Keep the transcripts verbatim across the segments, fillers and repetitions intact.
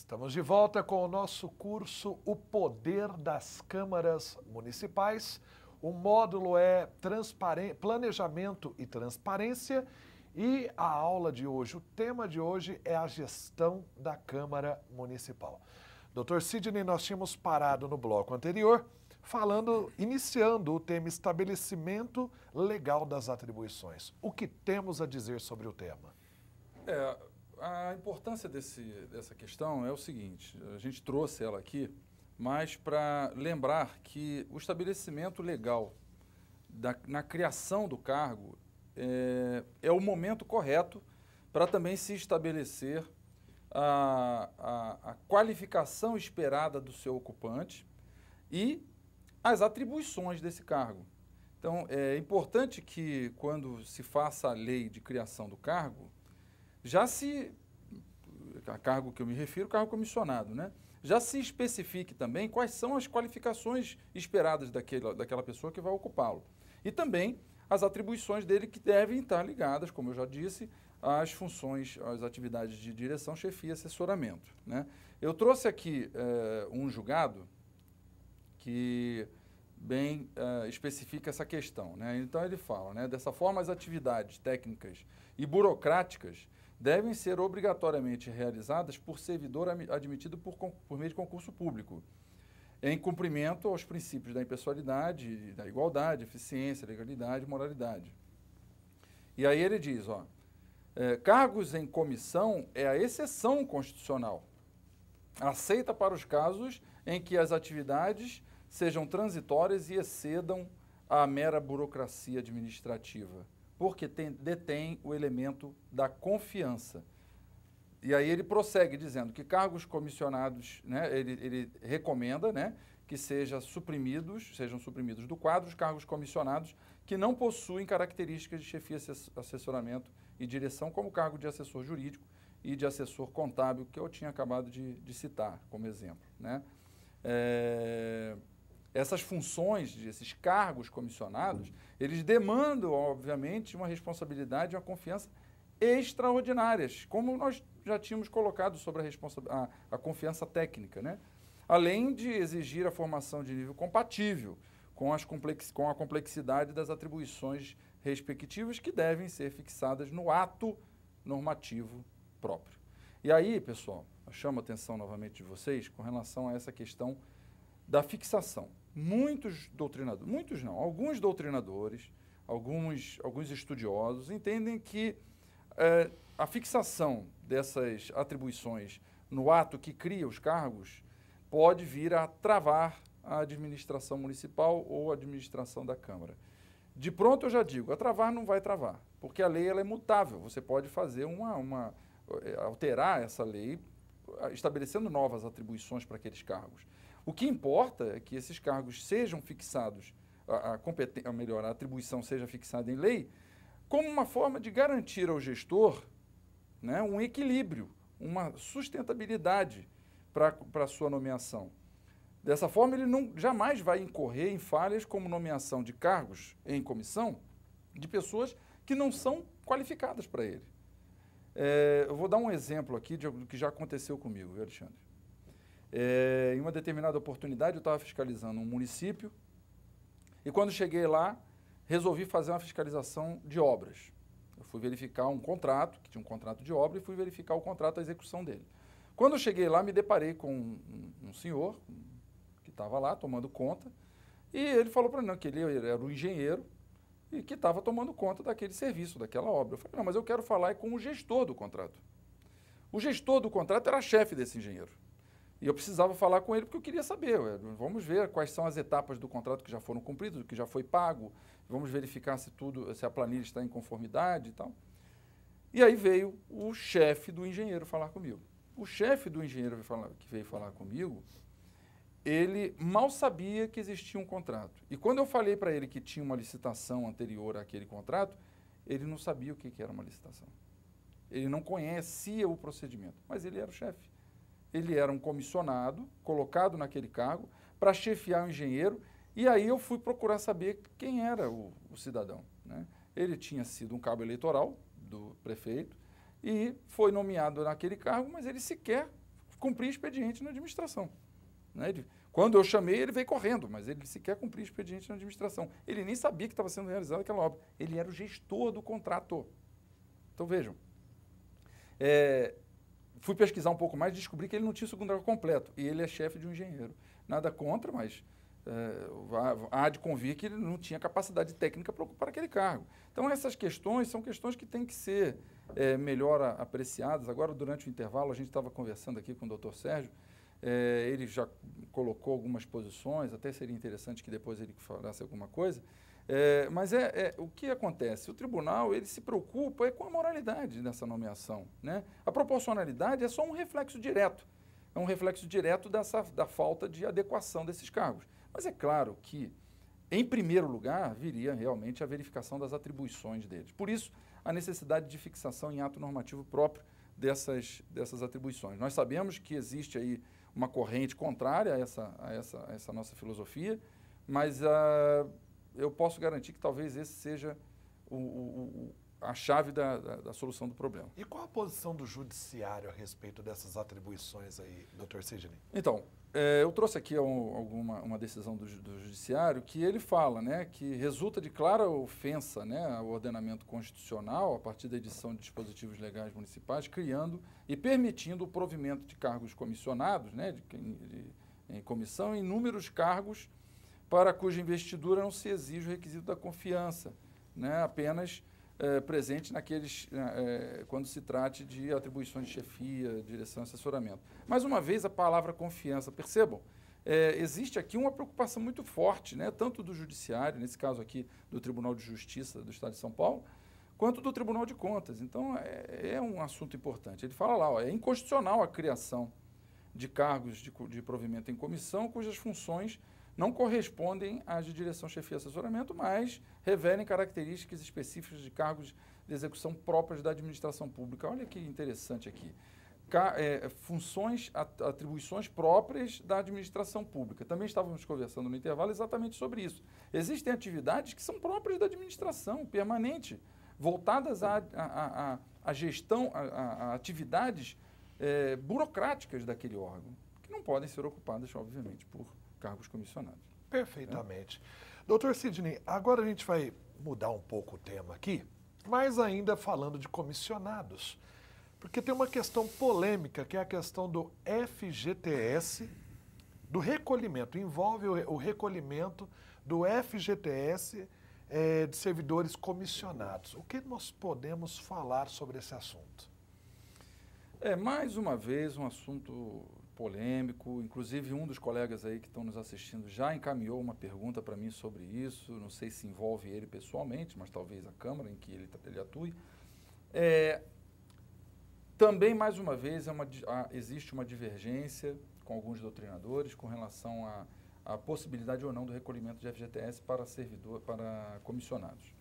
Estamos de volta com o nosso curso O Poder das Câmaras Municipais. O módulo é Planejamento e Transparência e a aula de hoje, o tema de hoje é a gestão da Câmara Municipal. doutor Sidney, nós tínhamos parado no bloco anterior, falando, iniciando o tema estabelecimento legal das atribuições. O que temos a dizer sobre o tema? É, a importância desse, dessa questão é o seguinte, a gente trouxe ela aqui, mas para lembrar que o estabelecimento legal da, na criação do cargo é, é o momento correto para também se estabelecer a, a, a qualificação esperada do seu ocupante e as atribuições desse cargo. Então, é importante que, quando se faça a lei de criação do cargo, já se, a cargo que eu me refiro, cargo comissionado, né? Já se especifique também quais são as qualificações esperadas daquela, daquela pessoa que vai ocupá-lo. E também as atribuições dele que devem estar ligadas, como eu já disse, às funções, às atividades de direção, chefia e assessoramento, né? Eu trouxe aqui é, um julgado que bem uh, especifica essa questão, né? Então ele fala, né, dessa forma as atividades técnicas e burocráticas devem ser obrigatoriamente realizadas por servidor admitido por, por meio de concurso público, em cumprimento aos princípios da impessoalidade, da igualdade, eficiência, legalidade e moralidade. E aí ele diz, ó, é, cargos em comissão é a exceção constitucional, aceita para os casos em que as atividades sejam transitórias e excedam a mera burocracia administrativa, porque tem, detém o elemento da confiança. E aí ele prossegue dizendo que cargos comissionados, né, ele, ele recomenda, né, que seja suprimidos, sejam suprimidos do quadro os cargos comissionados que não possuem características de chefia, assessoramento e direção, como o cargo de assessor jurídico e de assessor contábil, que eu tinha acabado de, de citar como exemplo, né? É... Essas funções, esses cargos comissionados, eles demandam, obviamente, uma responsabilidade e uma confiança extraordinárias, como nós já tínhamos colocado sobre a, a, a confiança técnica, né? Além de exigir a formação de nível compatível com, as complex, com a complexidade das atribuições respectivas que devem ser fixadas no ato normativo próprio. E aí, pessoal, eu chamo a atenção novamente de vocês com relação a essa questão da fixação. Muitos doutrinadores, muitos não, alguns doutrinadores, alguns, alguns estudiosos entendem que é, a fixação dessas atribuições no ato que cria os cargos pode vir a travar a administração municipal ou a administração da Câmara. De pronto eu já digo, a travar não vai travar, porque a lei ela é mutável, você pode fazer uma, uma, alterar essa lei estabelecendo novas atribuições para aqueles cargos. O que importa é que esses cargos sejam fixados, a, a, competen- a melhor, a atribuição seja fixada em lei, como uma forma de garantir ao gestor, né, um equilíbrio, uma sustentabilidade para a sua nomeação. Dessa forma, ele não, jamais vai incorrer em falhas como nomeação de cargos em comissão de pessoas que não são qualificadas para ele. É, eu vou dar um exemplo aqui de, do que já aconteceu comigo, viu, Alexandre? É, em uma determinada oportunidade, eu estava fiscalizando um município e quando cheguei lá, resolvi fazer uma fiscalização de obras. Eu fui verificar um contrato, que tinha um contrato de obra, e fui verificar o contrato, a execução dele. Quando eu cheguei lá, me deparei com um, um, um senhor que estava lá tomando conta e ele falou para mim que ele era o engenheiro e que estava tomando conta daquele serviço, daquela obra. Eu falei, não, mas eu quero falar com o gestor do contrato. O gestor do contrato era chefe desse engenheiro. E eu precisava falar com ele porque eu queria saber, ué, vamos ver quais são as etapas do contrato que já foram cumpridas, o que já foi pago, vamos verificar se tudo, se a planilha está em conformidade e tal. E aí veio o chefe do engenheiro falar comigo. O chefe do engenheiro que, falar, que veio falar comigo, ele mal sabia que existia um contrato. E quando eu falei para ele que tinha uma licitação anterior àquele contrato, ele não sabia o que, que era uma licitação. Ele não conhecia o procedimento, mas ele era o chefe. Ele era um comissionado, colocado naquele cargo, para chefiar o engenheiro, e aí eu fui procurar saber quem era o, o cidadão, né? Ele tinha sido um cabo eleitoral do prefeito e foi nomeado naquele cargo, mas ele sequer cumprir expediente na administração. Né? Ele, quando eu chamei, ele veio correndo, mas ele sequer cumpria expediente na administração. Ele nem sabia que estava sendo realizada aquela obra. Ele era o gestor do contrato. Então, vejam. É, fui pesquisar um pouco mais e descobri que ele não tinha o segundo grau completo. E ele é chefe de um engenheiro. Nada contra, mas é, há de convir que ele não tinha capacidade técnica para ocupar aquele cargo. Então, essas questões são questões que têm que ser é, melhor a, apreciadas. Agora, durante o intervalo, a gente estava conversando aqui com o doutor Sérgio. É, ele já colocou algumas posições, até seria interessante que depois ele falasse alguma coisa. É, mas é, é, o que acontece? O tribunal ele se preocupa é com a moralidade dessa nomeação. Né? A proporcionalidade é só um reflexo direto. É um reflexo direto dessa, da falta de adequação desses cargos. Mas é claro que, em primeiro lugar, viria realmente a verificação das atribuições deles. Por isso, a necessidade de fixação em ato normativo próprio dessas, dessas atribuições. Nós sabemos que existe aí uma corrente contrária a essa, a essa, a essa nossa filosofia, mas uh, eu posso garantir que talvez esse seja o, o, a chave da, da, da solução do problema. E qual a posição do judiciário a respeito dessas atribuições aí, doutor Sidney? Então, é, eu trouxe aqui um, alguma, uma decisão do, do judiciário que ele fala, né, que resulta de clara ofensa, né, ao ordenamento constitucional a partir da edição de dispositivos legais municipais, criando e permitindo o provimento de cargos comissionados, né, de, de, em comissão, inúmeros cargos para cuja investidura não se exige o requisito da confiança, né, apenas é, presente naqueles, é, quando se trate de atribuições de chefia, direção e assessoramento. Mais uma vez, a palavra confiança, percebam, é, existe aqui uma preocupação muito forte, né, tanto do judiciário, nesse caso aqui do Tribunal de Justiça do Estado de São Paulo, quanto do Tribunal de Contas. Então, é, é um assunto importante. Ele fala lá, ó, é inconstitucional a criação de cargos de, de provimento em comissão cujas funções não correspondem às de direção, chefia e assessoramento, mas revelem características específicas de cargos de execução próprias da administração pública. Olha que interessante aqui. Ca é, funções, atribuições próprias da administração pública. Também estávamos conversando no intervalo exatamente sobre isso. Existem atividades que são próprias da administração permanente, voltadas à a, a, a, a gestão, a, a atividades é, burocráticas daquele órgão, que não podem ser ocupadas, obviamente, por cargos comissionados. Perfeitamente. É. Doutor Sidney, agora a gente vai mudar um pouco o tema aqui, mas ainda falando de comissionados, porque tem uma questão polêmica, que é a questão do F G T S, do recolhimento, envolve o, o recolhimento do F G T S é, de servidores comissionados. O que nós podemos falar sobre esse assunto? É, mais uma vez, um assunto polêmico, inclusive um dos colegas aí que estão nos assistindo já encaminhou uma pergunta para mim sobre isso, não sei se envolve ele pessoalmente, mas talvez a Câmara em que ele, ele atue. É, também, mais uma vez, é uma, a, existe uma divergência com alguns doutrinadores com relação à a, a possibilidade ou não do recolhimento de F G T S para servidor, para comissionados.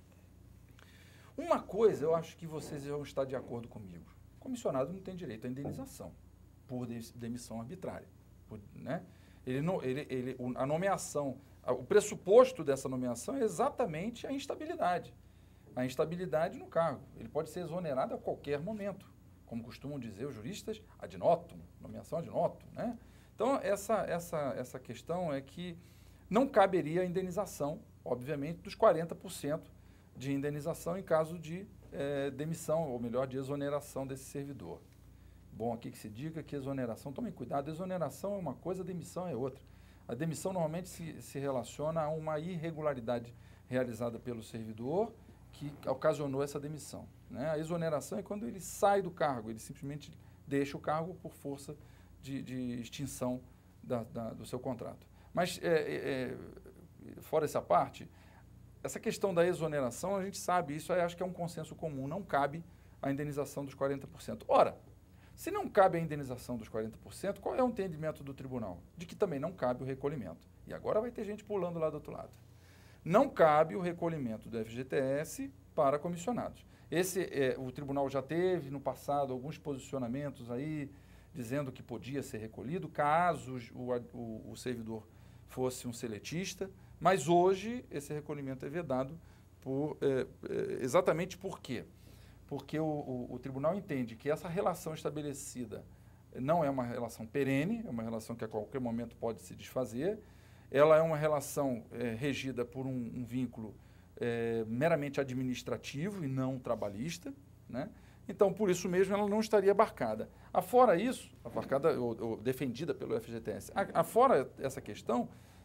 Uma coisa, eu acho que vocês vão estar de acordo comigo, comissionado não tem direito à indenização por demissão arbitrária. Por, né? ele não, ele, ele, a nomeação, o pressuposto dessa nomeação é exatamente a instabilidade. A instabilidade no cargo. Ele pode ser exonerado a qualquer momento. Como costumam dizer os juristas, ad notum, nomeação ad notum. Né? Então, essa, essa, essa questão é que não caberia a indenização, obviamente, dos quarenta por cento de indenização em caso de eh, demissão, ou melhor, de exoneração desse servidor. Bom, aqui que se diga que exoneração, tomem cuidado, exoneração é uma coisa, demissão é outra. A demissão normalmente se, se relaciona a uma irregularidade realizada pelo servidor que ocasionou essa demissão. Né? A exoneração é quando ele sai do cargo, ele simplesmente deixa o cargo por força de, de extinção da, da, do seu contrato. Mas, é, é, fora essa parte, essa questão da exoneração, a gente sabe, isso aí acho que é um consenso comum, não cabe a indenização dos quarenta por cento. Ora, se não cabe a indenização dos quarenta por cento, qual é o entendimento do tribunal? De que também não cabe o recolhimento. E agora vai ter gente pulando lá do outro lado. Não cabe o recolhimento do F G T S para comissionados. Esse, é, o tribunal já teve no passado alguns posicionamentos aí dizendo que podia ser recolhido caso o, o, o servidor fosse um seletista, mas hoje esse recolhimento é vedado por, é, é, exatamente por quê? Porque o, o, o tribunal entende que essa relação estabelecida não é uma relação perene, é uma relação que a qualquer momento pode se desfazer. Ela é uma relação é, regida por um, um vínculo é, meramente administrativo e não trabalhista, né? Então, por isso mesmo, ela não estaria abarcada. Afora isso, abarcada ou, ou defendida pelo F G T S, afora essa questão,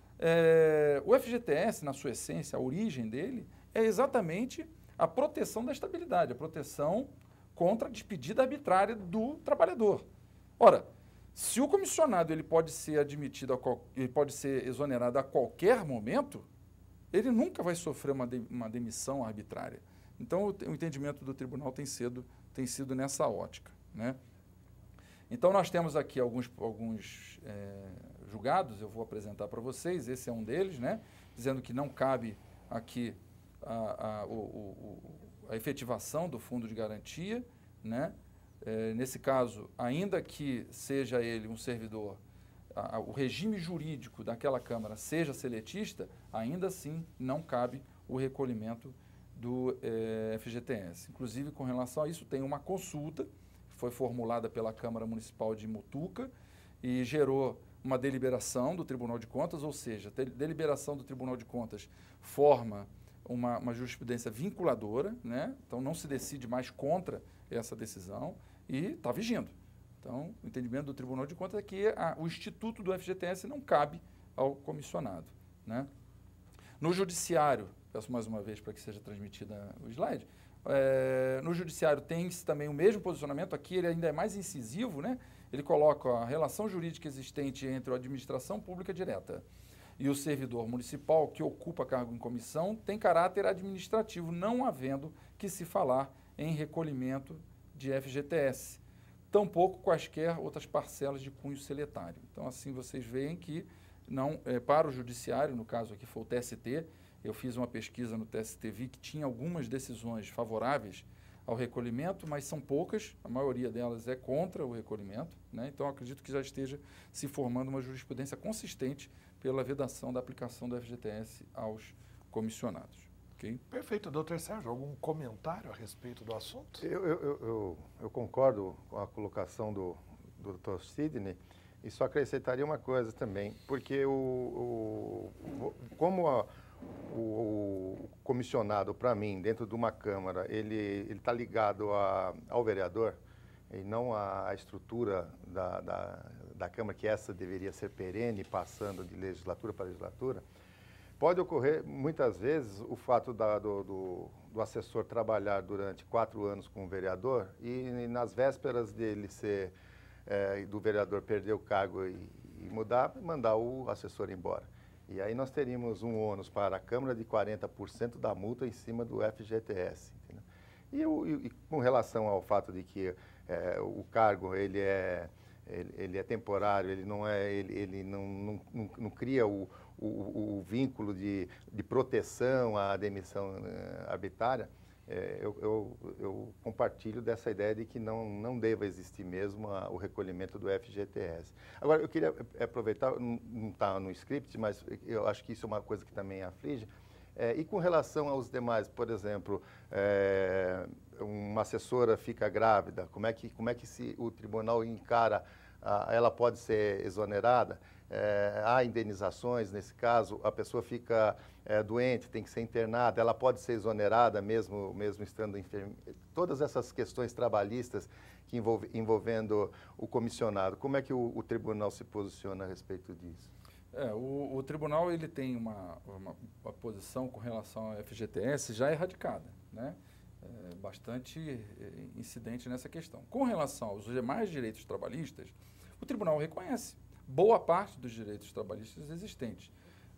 é, o F G T S, na sua essência, a origem dele, é exatamente a proteção da estabilidade, a proteção contra a despedida arbitrária do trabalhador. Ora, se o comissionado ele pode ser admitido, a qual, ele pode ser exonerado a qualquer momento, ele nunca vai sofrer uma, de, uma demissão arbitrária. Então, o, o entendimento do tribunal tem sido, tem sido nessa ótica, né? Então, nós temos aqui alguns, alguns é, julgados, eu vou apresentar para vocês, esse é um deles, né? Dizendo que não cabe aqui a, a, o, o, a efetivação do fundo de garantia, né? É, nesse caso, ainda que seja ele um servidor, a, a, o regime jurídico daquela Câmara seja seletista, ainda assim não cabe o recolhimento do é, F G T S. Inclusive, com relação a isso, tem uma consulta que foi formulada pela Câmara Municipal de Mutuca e gerou uma deliberação do Tribunal de Contas, ou seja, a deliberação do Tribunal de Contas forma uma, uma jurisprudência vinculadora, né? Então não se decide mais contra essa decisão e está vigindo. Então, o entendimento do Tribunal de Contas é que a, o instituto do F G T S não cabe ao comissionado, né? No judiciário, peço mais uma vez para que seja transmitida o slide, é, no judiciário tem-se também o mesmo posicionamento, aqui ele ainda é mais incisivo, né? Ele coloca a relação jurídica existente entre a administração pública direta e o servidor municipal que ocupa cargo em comissão tem caráter administrativo, não havendo que se falar em recolhimento de F G T S, tampouco quaisquer outras parcelas de cunho seletário. Então, assim, vocês veem que não, é, para o judiciário, no caso aqui foi o T S T, eu fiz uma pesquisa no T S T, vi que tinha algumas decisões favoráveis ao recolhimento, mas são poucas, a maioria delas é contra o recolhimento, né? Então, acredito que já esteja se formando uma jurisprudência consistente pela vedação da aplicação do F G T S aos comissionados. Okay? Perfeito. Doutor Sérgio, algum comentário a respeito do assunto? Eu, eu, eu, eu concordo com a colocação do, do doutor Sidney e só acrescentaria uma coisa também, porque o, o, como a, o, o comissionado, para mim, dentro de uma Câmara, ele está ligado a, ao vereador e não à estrutura da, da, da Câmara, que essa deveria ser perene, passando de legislatura para legislatura, pode ocorrer, muitas vezes, o fato da, do, do, do assessor trabalhar durante quatro anos com o vereador e, e nas vésperas dele ser, é, do vereador perder o cargo e, e mudar, mandar o assessor embora. E aí nós teríamos um ônus para a Câmara de quarenta por cento da multa em cima do F G T S. Entendeu? E, o, e, e com relação ao fato de que é, o cargo ele é, ele, ele é temporário, ele não, é, ele, ele não, não, não, não cria o O, o, o vínculo de, de proteção à demissão uh, arbitrária, é, eu, eu, eu compartilho dessa ideia de que não, não deva existir mesmo a, o recolhimento do F G T S. Agora, eu queria aproveitar, não está no script, mas eu acho que isso é uma coisa que também aflige, é, e com relação aos demais, por exemplo, é, uma assessora fica grávida, como é que, como é que se, o tribunal encara, a, ela pode ser exonerada? É, há indenizações, nesse caso, a pessoa fica é, doente, tem que ser internada, ela pode ser exonerada mesmo, mesmo estando enferma. Todas essas questões trabalhistas que envolve, envolvendo o comissionado, como é que o, o tribunal se posiciona a respeito disso? É, o, o tribunal ele tem uma, uma, uma posição com relação ao F G T S já erradicada, né? É, bastante incidente nessa questão. Com relação aos demais direitos trabalhistas, o tribunal reconhece boa parte dos direitos trabalhistas existentes.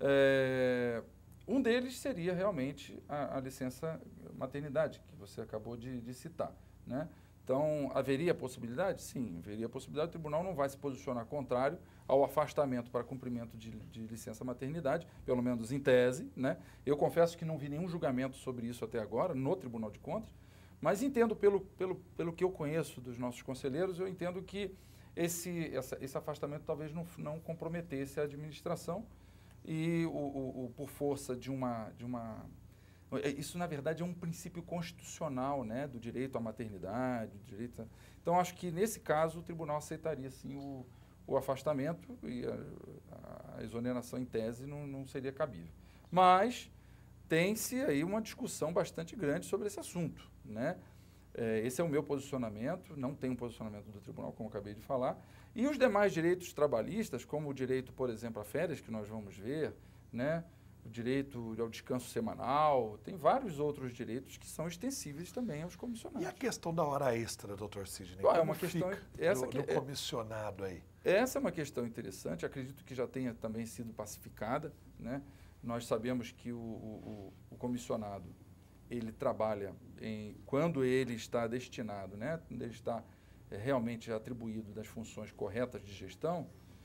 É, um deles seria realmente a, a licença maternidade, que você acabou de, de citar, né? Então, haveria possibilidade? Sim, haveria possibilidade. O tribunal não vai se posicionar contrário ao afastamento para cumprimento de, de licença maternidade, pelo menos em tese, né? Eu confesso que não vi nenhum julgamento sobre isso até agora no Tribunal de Contas, mas entendo, pelo, pelo, pelo que eu conheço dos nossos conselheiros, eu entendo que Esse, essa, esse afastamento talvez não, não comprometesse a administração e, o, o, o, por força de uma, de uma Isso, na verdade, é um princípio constitucional, né, do direito à maternidade, do direito a... Então, acho que, nesse caso, o tribunal aceitaria, sim, o, o afastamento e a, a exoneração, em tese, não, não seria cabível. Mas tem-se aí uma discussão bastante grande sobre esse assunto, né? É, esse é o meu posicionamento, não tem um posicionamento do tribunal, como eu acabei de falar. E os demais direitos trabalhistas, como o direito, por exemplo, a férias, que nós vamos ver, né? O direito ao descanso semanal, tem vários outros direitos que são extensíveis também aos comissionados. E a questão da hora extra, doutor Sidney? Ah, é uma questão essa do, que, do comissionado aí. Essa é uma questão interessante, acredito que já tenha também sido pacificada, né? Nós sabemos que o, o, o comissionado, ele trabalha em, quando ele está destinado, né? Quando ele está é, realmente atribuído das funções corretas de gestão,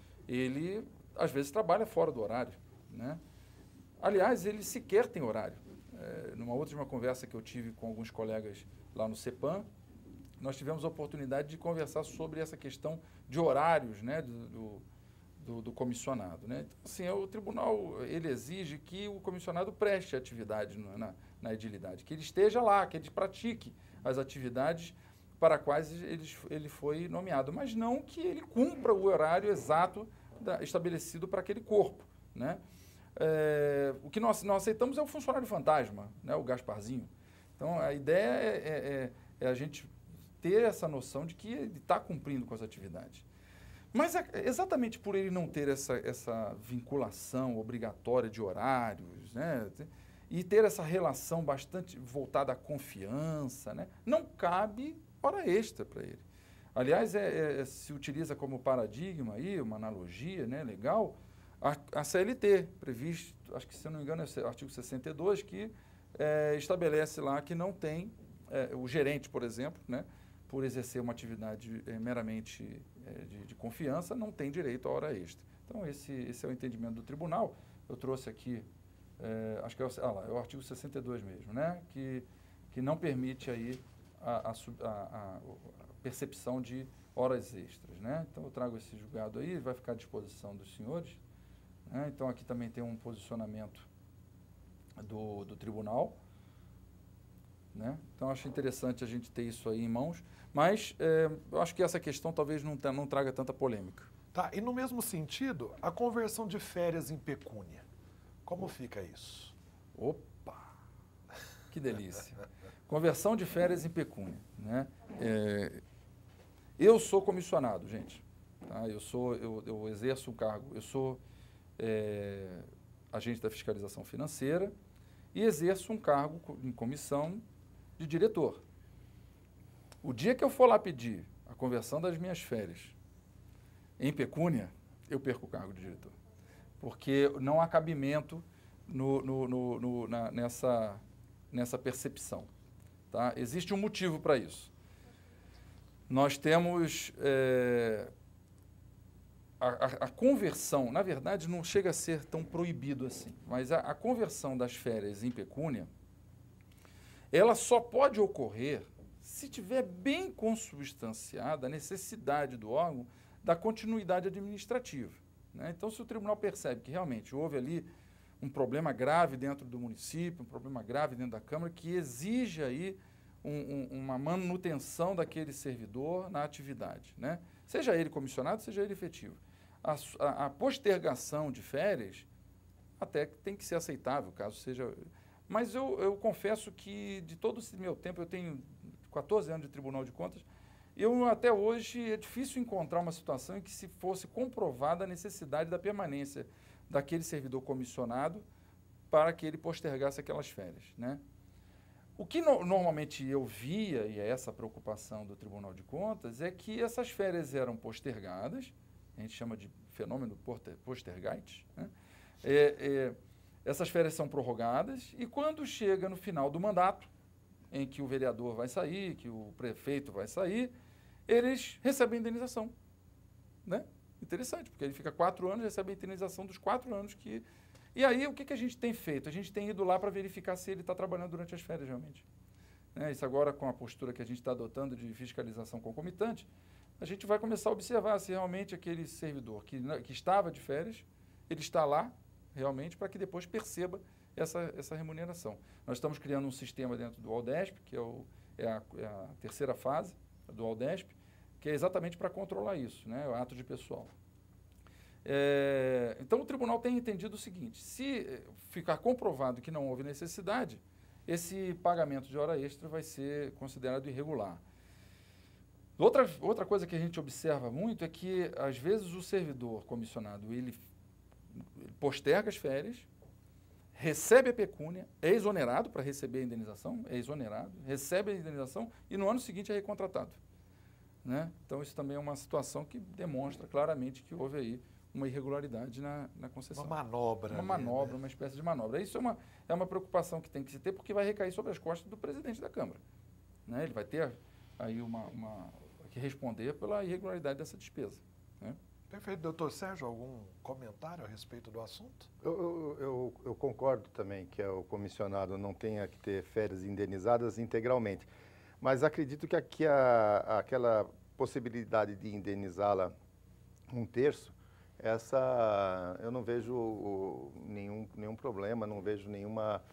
ele às vezes trabalha fora do horário, né? Aliás, ele sequer tem horário. É, numa última conversa que eu tive com alguns colegas lá no CEPAM, nós tivemos a oportunidade de conversar sobre essa questão de horários, né, do, do, do, do comissionado, né? Então, assim, o tribunal ele exige que o comissionado preste atividade na, na, na edilidade, que ele esteja lá, que ele pratique as atividades para as quais ele, ele foi nomeado, mas não que ele cumpra o horário exato da, estabelecido para aquele corpo, né? É, o que nós não aceitamos é o funcionário fantasma, né, o Gasparzinho. Então, a ideia é, é, é a gente ter essa noção de que ele está cumprindo com as atividades. Mas é, exatamente por ele não ter essa, essa vinculação obrigatória de horários, né, e ter essa relação bastante voltada à confiança, né, não cabe hora extra para ele. Aliás, é, é, se utiliza como paradigma aí, uma analogia, né, legal, A, a C L T, previsto, acho que se eu não me engano é o artigo sessenta e dois, que é, estabelece lá que não tem, é, o gerente, por exemplo, né, por exercer uma atividade é, meramente é, de, de confiança, não tem direito à hora extra. Então, esse, esse é o entendimento do tribunal. Eu trouxe aqui, é, acho que é o, ah lá, é o artigo sessenta e dois mesmo, né, que, que não permite aí a, a, a, a percepção de horas extras, né. Então, eu trago esse julgado aí, vai ficar à disposição dos senhores. É, então, aqui também tem um posicionamento do, do tribunal, né? Então, acho interessante a gente ter isso aí em mãos, mas é, eu acho que essa questão talvez não, não traga tanta polêmica. Tá, e no mesmo sentido, a conversão de férias em pecúnia, como fica isso? Opa, que delícia. Conversão de férias em pecúnia, né? É, eu sou comissionado, gente, tá? Eu, sou, eu, eu exerço um cargo, eu sou... É, agente da fiscalização financeira e exerço um cargo em comissão de diretor. O dia que eu for lá pedir a conversão das minhas férias em pecúnia, eu perco o cargo de diretor. Porque não há cabimento no, no, no, no, na, nessa, nessa percepção. Tá? Existe um motivo para isso. Nós temos... É, A, a, a conversão, na verdade, não chega a ser tão proibido assim, mas a, a conversão das férias em pecúnia, ela só pode ocorrer se tiver bem consubstanciada a necessidade do órgão da continuidade administrativa, né? Então, se o tribunal percebe que realmente houve ali um problema grave dentro do município, um problema grave dentro da Câmara, que exige aí um, um, uma manutenção daquele servidor na atividade, né? Seja ele comissionado, seja ele efetivo. A, a, a postergação de férias até tem que ser aceitável, caso seja... Mas eu, eu confesso que de todo esse meu tempo, eu tenho quatorze anos de Tribunal de Contas, eu até hoje é difícil encontrar uma situação em que se fosse comprovada a necessidade da permanência daquele servidor comissionado para que ele postergasse aquelas férias, né? O que no, normalmente eu via, e é essa a preocupação do Tribunal de Contas, é que essas férias eram postergadas, a gente chama de fenômeno postergait, né? É, é, essas férias são prorrogadas e quando chega no final do mandato, em que o vereador vai sair, que o prefeito vai sair, eles recebem indenização, né? Interessante, porque ele fica quatro anos e recebe a indenização dos quatro anos que... E aí, o que, que a gente tem feito? A gente tem ido lá para verificar se ele está trabalhando durante as férias, realmente. Né? Isso agora, com a postura que a gente está adotando de fiscalização concomitante, a gente vai começar a observar se realmente aquele servidor que, que estava de férias, ele está lá, realmente, para que depois perceba essa, essa remuneração. Nós estamos criando um sistema dentro do Aldesp, que é, o, é, a, é a terceira fase do Aldesp, que é exatamente para controlar isso, né, o ato de pessoal. É, então, o tribunal tem entendido o seguinte, se ficar comprovado que não houve necessidade, esse pagamento de hora extra vai ser considerado irregular. Outra, outra coisa que a gente observa muito é que, às vezes, o servidor comissionado, ele posterga as férias, recebe a pecúnia, é exonerado para receber a indenização, é exonerado, recebe a indenização e no ano seguinte é recontratado. Né? Então, isso também é uma situação que demonstra claramente que houve aí uma irregularidade na, na concessão. Uma manobra. Uma ali, manobra, né? uma espécie de manobra. Isso é uma, é uma preocupação que tem que se ter, porque vai recair sobre as costas do presidente da Câmara. Né? Ele vai ter aí uma, uma, que responder pela irregularidade dessa despesa. Né? Perfeito. Doutor Sérgio, algum comentário a respeito do assunto? Eu, eu, eu, eu concordo também que o comissionado não tenha que ter férias indenizadas integralmente, mas acredito que aqui a, aquela possibilidade de indenizá-la um terço, essa eu não vejo nenhum, nenhum problema, não vejo nenhuma,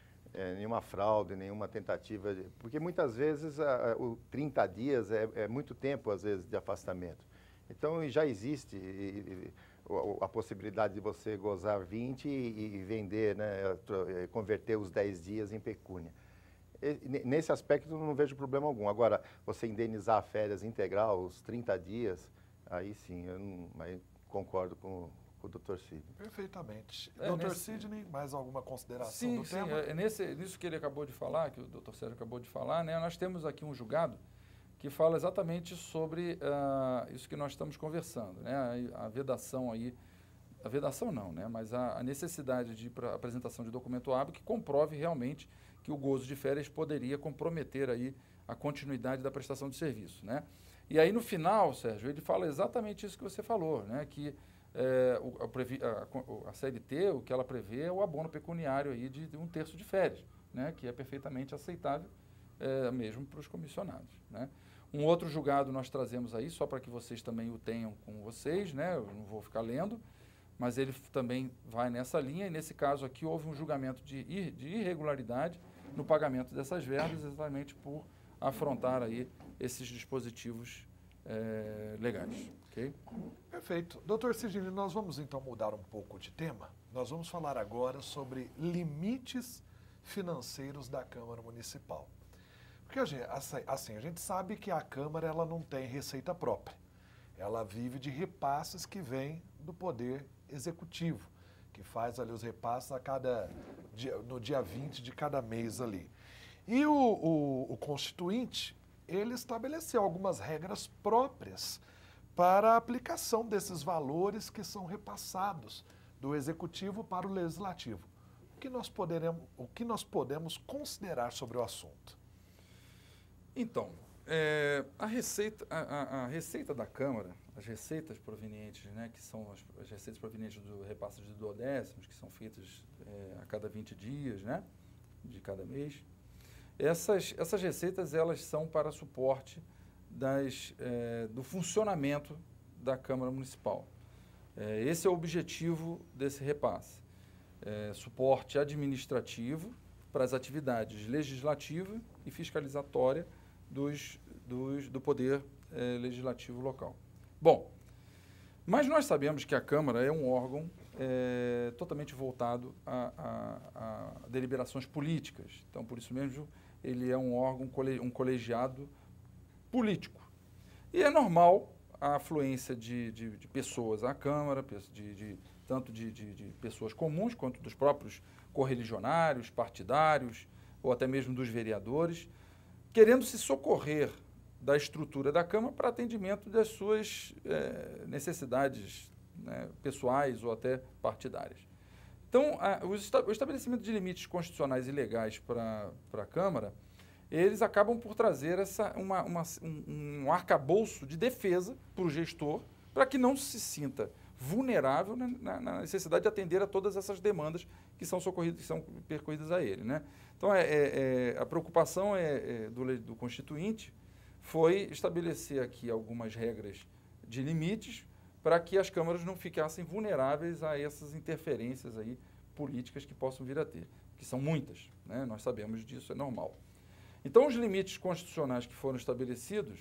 é, nenhuma fraude, nenhuma tentativa, de, porque muitas vezes a, a, o trinta dias é, é muito tempo, às vezes, de afastamento. Então, já existe e, e, a, a possibilidade de você gozar vinte e, e vender, né, converter os dez dias em pecúnia. E, nesse aspecto, eu não vejo problema algum. Agora, você indenizar a férias integral, os trinta dias, aí sim, eu não, aí concordo com, com o doutor Sidney. Perfeitamente. É, doutor nesse... Sidney, mais alguma consideração sim, do sim, tema? É, nesse, nisso que ele acabou de falar, que o doutor Sérgio acabou de falar, né, nós temos aqui um julgado que fala exatamente sobre uh, isso que nós estamos conversando, né, a, a vedação aí, a vedação não, né, mas a, a necessidade de pra, apresentação de documento hábil que comprove realmente que o gozo de férias poderia comprometer aí a continuidade da prestação de serviço, né. E aí no final, Sérgio, ele fala exatamente isso que você falou, né, que é, o, a, a C L T, o que ela prevê é o abono pecuniário aí de, de um terço de férias, né, que é perfeitamente aceitável é, mesmo para os comissionados, né. Um outro julgado nós trazemos aí, só para que vocês também o tenham com vocês, né, eu não vou ficar lendo, mas ele também vai nessa linha, e nesse caso aqui houve um julgamento de, ir, de irregularidade no pagamento dessas verbas, exatamente por afrontar aí esses dispositivos é, legais. Okay? Perfeito. doutor Sidney, nós vamos então mudar um pouco de tema. Nós vamos falar agora sobre limites financeiros da Câmara Municipal. Porque assim, a gente sabe que a Câmara ela não tem receita própria. Ela vive de repasses que vêm do Poder Executivo, que faz ali os repasses a cada dia, no dia vinte de cada mês ali. E o, o, o Constituinte, ele estabeleceu algumas regras próprias para a aplicação desses valores que são repassados do Executivo para o Legislativo. O que nós poderemos, o que nós podemos considerar sobre o assunto? Então, é, a, receita, a, a, a receita da Câmara, as receitas provenientes, né, que são as, as receitas provenientes do repasse de duodécimos, que são feitas é, a cada vinte dias, né, de cada mês, essas, essas receitas elas são para suporte das, é, do funcionamento da Câmara Municipal. É, esse é o objetivo desse repasse. É, suporte administrativo para as atividades legislativa e fiscalizatória dos, dos, do Poder é, Legislativo local. Bom, mas nós sabemos que a Câmara é um órgão é, totalmente voltado a, a, a deliberações políticas. Então, por isso mesmo, ele é um órgão, um colegiado político. E é normal a afluência de, de, de pessoas à Câmara, de, de, tanto de, de, de pessoas comuns quanto dos próprios correligionários, partidários, ou até mesmo dos vereadores, querendo se socorrer da estrutura da Câmara para atendimento das suas é, necessidades, né, pessoais ou até partidárias. Então, a, os, o estabelecimento de limites constitucionais e legais para a Câmara, eles acabam por trazer essa, uma, uma, um, um arcabouço de defesa para o gestor, para que não se sinta vulnerável na, na necessidade de atender a todas essas demandas que são socorridas, que são percorridas a ele, né? Então, é, é, é, a preocupação é, é, do, do Constituinte foi estabelecer aqui algumas regras de limites para que as câmaras não ficassem vulneráveis a essas interferências aí políticas que possam vir a ter, que são muitas, né? Nós sabemos disso, é normal. Então, os limites constitucionais que foram estabelecidos,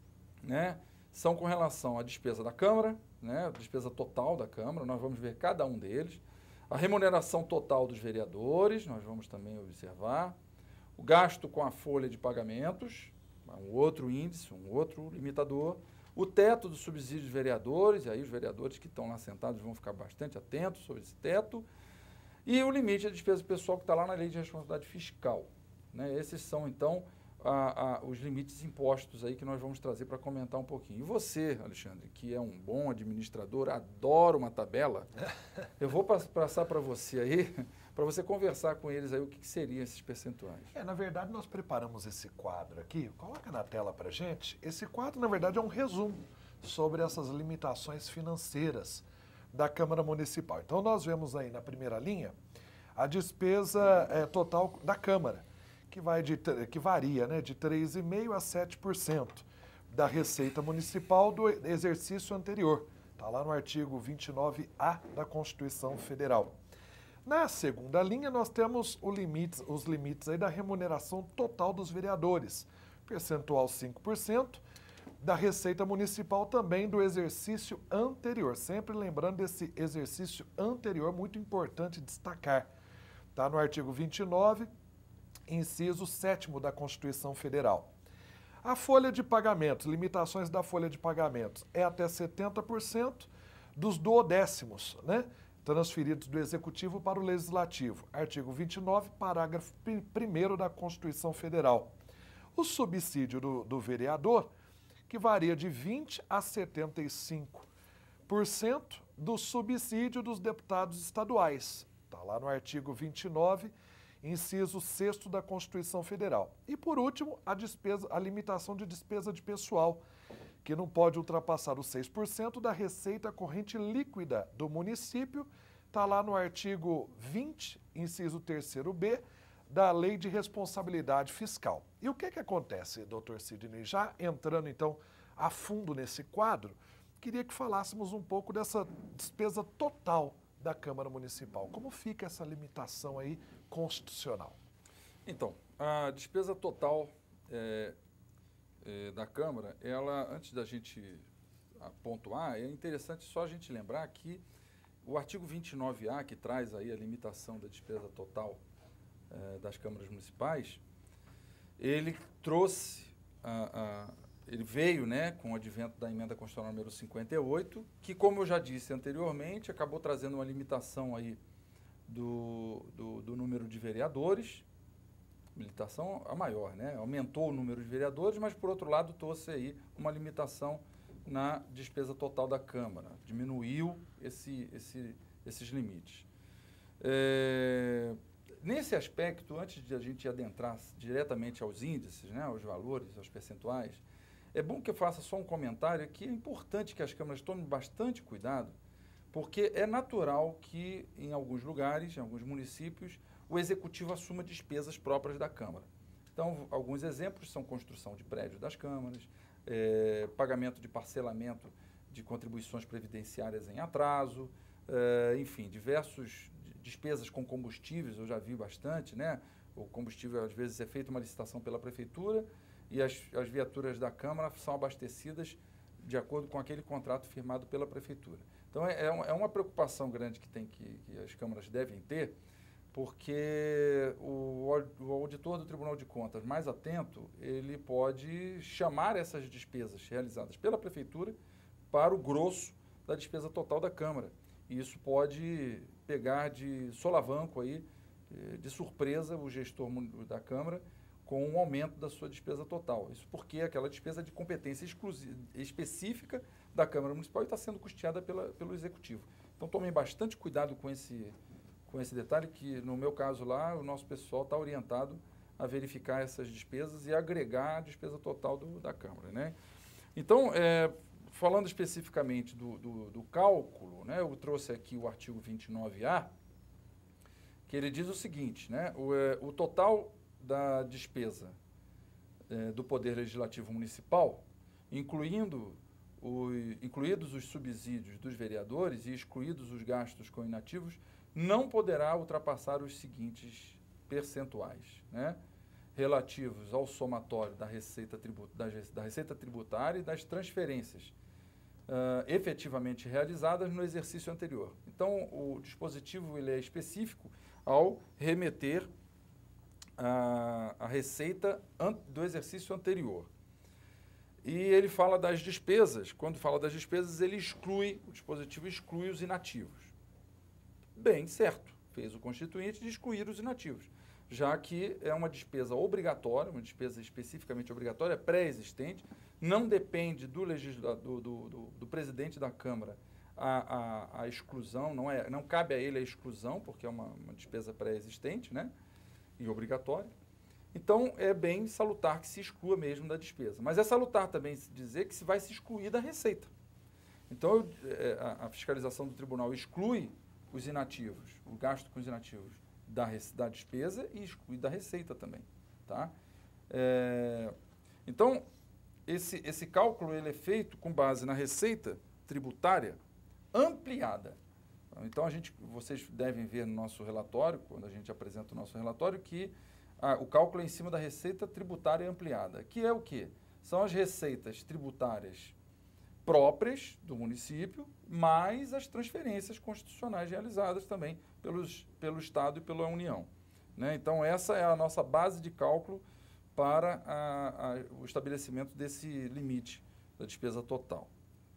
né, são com relação à despesa da Câmara, né, a despesa total da Câmara, nós vamos ver cada um deles, a remuneração total dos vereadores, nós vamos também observar, o gasto com a folha de pagamentos, um outro índice, um outro limitador, o teto do subsídio dos vereadores, e aí os vereadores que estão lá sentados vão ficar bastante atentos sobre esse teto, e o limite da despesa pessoal que está lá na Lei de Responsabilidade Fiscal. Né? Esses são, então, a, a, os limites impostos aí que nós vamos trazer para comentar um pouquinho. E você, Alexandre, que é um bom administrador, adora uma tabela, eu vou passar para você aí, para você conversar com eles aí o que, que seriam esses percentuais. É, na verdade, nós preparamos esse quadro aqui, coloca na tela para gente. Esse quadro, na verdade, é um resumo sobre essas limitações financeiras da Câmara Municipal. Então, nós vemos aí na primeira linha a despesa é, total da Câmara, que, vai de, que varia, né, de três vírgula cinco por cento a sete por cento da receita municipal do exercício anterior. Está lá no artigo vinte e nove A da Constituição Federal. Na segunda linha, nós temos o limite, os limites aí da remuneração total dos vereadores, percentual cinco por cento da receita municipal também do exercício anterior. Sempre lembrando desse exercício anterior, muito importante destacar. Está no artigo vinte e nove, inciso sétimo da Constituição Federal. A folha de pagamentos, limitações da folha de pagamentos, é até setenta por cento dos duodécimos, né, transferidos do Executivo para o Legislativo. Artigo vinte e nove, parágrafo primeiro da Constituição Federal. O subsídio do, do vereador, que varia de vinte por cento a setenta e cinco por cento do subsídio dos deputados estaduais. Está lá no artigo vinte e nove, inciso sexto da Constituição Federal. E, por último, a, despesa, a limitação de despesa de pessoal, que não pode ultrapassar os seis por cento da receita corrente líquida do município, está lá no artigo vinte, inciso terceiro B, da Lei de Responsabilidade Fiscal. E o que que acontece, doutor Sidney? Já entrando, então, a fundo nesse quadro, queria que falássemos um pouco dessa despesa total da Câmara Municipal. Como fica essa limitação aí constitucional? Então, a despesa total é, é, da Câmara, ela, antes da gente pontuar, é interessante só a gente lembrar que o artigo vinte e nove A, que traz aí a limitação da despesa total é, das câmaras municipais, ele trouxe, a, a, ele veio, né, com o advento da emenda constitucional número cinquenta e oito, que, como eu já disse anteriormente, acabou trazendo uma limitação aí do, do, do número de vereadores, limitação a maior, né? Aumentou o número de vereadores, mas, por outro lado, trouxe aí uma limitação na despesa total da Câmara, diminuiu esse, esse, esses limites. É, nesse aspecto, antes de a gente adentrar diretamente aos índices, né, aos valores, aos percentuais, é bom que eu faça só um comentário que é importante que as câmaras tomem bastante cuidado, porque é natural que, em alguns lugares, em alguns municípios, o Executivo assuma despesas próprias da Câmara. Então, alguns exemplos são construção de prédios das câmaras, é, pagamento de parcelamento de contribuições previdenciárias em atraso, é, enfim, diversas despesas com combustíveis, eu já vi bastante, né? O combustível, às vezes, é feita uma licitação pela Prefeitura e as, as viaturas da Câmara são abastecidas de acordo com aquele contrato firmado pela Prefeitura. Então, é, é uma preocupação grande que, tem que, que as câmaras devem ter, porque o, o auditor do Tribunal de Contas mais atento, ele pode chamar essas despesas realizadas pela Prefeitura para o grosso da despesa total da Câmara. E isso pode pegar de solavanco aí, de surpresa, o gestor da Câmara com um aumento da sua despesa total. Isso porque aquela despesa é de competência exclusiva, específica da Câmara Municipal e está sendo custeada pela, pelo Executivo. Então, tomem bastante cuidado com esse, com esse detalhe, que no meu caso lá, o nosso pessoal está orientado a verificar essas despesas e agregar a despesa total do, da Câmara, né? Então, é, falando especificamente do, do, do cálculo, né, eu trouxe aqui o artigo vinte e nove A, que ele diz o seguinte, né, o, é, o total da despesa é, do Poder Legislativo Municipal, incluindo o, incluídos os subsídios dos vereadores e excluídos os gastos com inativos, não poderá ultrapassar os seguintes percentuais, né? Relativos ao somatório da receita, tribu da, da receita tributária e das transferências uh, efetivamente realizadas no exercício anterior. Então, o dispositivo ele é específico ao remeter a, a receita do exercício anterior. E ele fala das despesas. Quando fala das despesas, ele exclui, o dispositivo exclui os inativos. Bem, certo, fez o constituinte de excluir os inativos, já que é uma despesa obrigatória, uma despesa especificamente obrigatória, pré-existente, não depende do, legisla do, do, do, do presidente da Câmara a, a, a exclusão, não, é, não cabe a ele a exclusão, porque é uma, uma despesa pré-existente, né, e obrigatória. Então, é bem salutar que se exclua mesmo da despesa. Mas é salutar também dizer que se vai se excluir da receita. Então, a, a fiscalização do tribunal exclui os inativos, o gasto com os inativos da, da despesa e exclui da receita também, tá? É, então, esse, esse cálculo ele é feito com base na receita tributária ampliada. Então, a gente, vocês devem ver no nosso relatório, quando a gente apresenta o nosso relatório, que ah, o cálculo é em cima da receita tributária ampliada, que é o quê? São as receitas tributárias próprias do município, mais as transferências constitucionais realizadas também pelos, pelo Estado e pela União, né? Então, essa é a nossa base de cálculo para a, a, o estabelecimento desse limite da despesa total.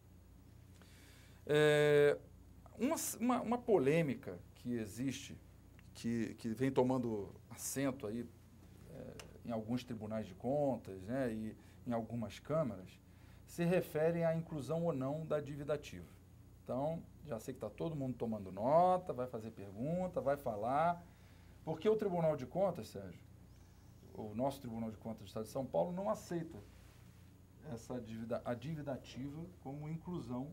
É, uma, uma, uma polêmica que existe, que, que vem tomando assento aí, é, em alguns tribunais de contas, né, e em algumas câmaras, se refere à inclusão ou não da dívida ativa. Então, já sei que está todo mundo tomando nota, vai fazer pergunta, vai falar. Porque o Tribunal de Contas, Sérgio, o nosso Tribunal de Contas do Estado de São Paulo não aceita essa dívida, a dívida ativa como inclusão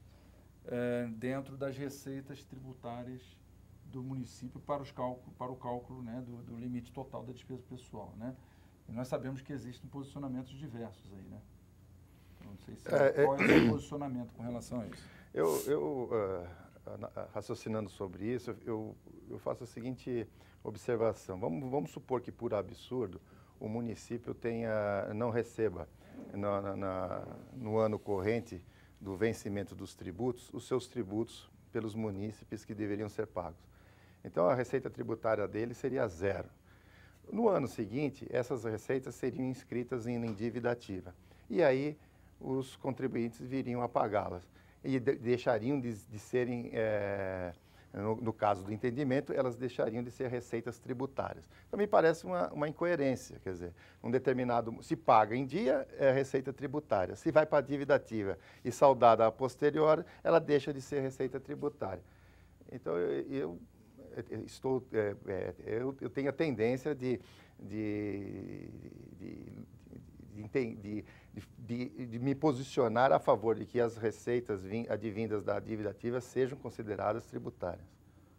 é, dentro das receitas tributárias do município para, os cálculo, para o cálculo, né, do, do limite total da despesa pessoal, né? E nós sabemos que existem posicionamentos diversos aí, né? Não sei se é, qual é o seu posicionamento com relação a isso. Eu, eu uh, raciocinando sobre isso, eu, eu faço a seguinte observação. Vamos, vamos supor que, por absurdo, o município tenha, não receba na, na, na, no ano corrente do vencimento dos tributos, os seus tributos pelos munícipes que deveriam ser pagos. Então, a receita tributária dele seria zero. No ano seguinte, essas receitas seriam inscritas em dívida ativa. E aí, os contribuintes viriam a pagá-las e de, deixariam de, de serem, é, no, no caso do entendimento, elas deixariam de ser receitas tributárias. Então, me parece uma, uma incoerência, quer dizer, um determinado, se paga em dia, é receita tributária. Se vai para a dívida ativa e saldada a posterior, ela deixa de ser receita tributária. Então, eu, eu estou, é, é, eu, eu tenho a tendência de, de, de De, de, de, de me posicionar a favor de que as receitas vim, advindas da dívida ativa sejam consideradas tributárias.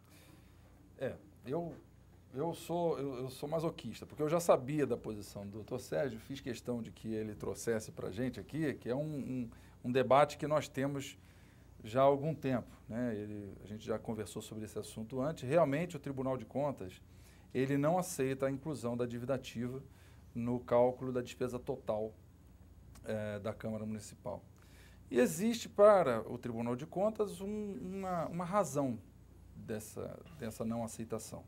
É, eu, eu, sou, eu, eu sou masoquista, porque eu já sabia da posição do doutor Sérgio, fiz questão de que ele trouxesse para a gente aqui, que é um, um, um debate que nós temos já há algum tempo, né? Ele, a gente já conversou sobre esse assunto antes. Realmente, o Tribunal de Contas, ele não aceita a inclusão da dívida ativa no cálculo da despesa total é, da Câmara Municipal. E existe para o Tribunal de Contas um, uma, uma razão dessa, dessa não aceitação.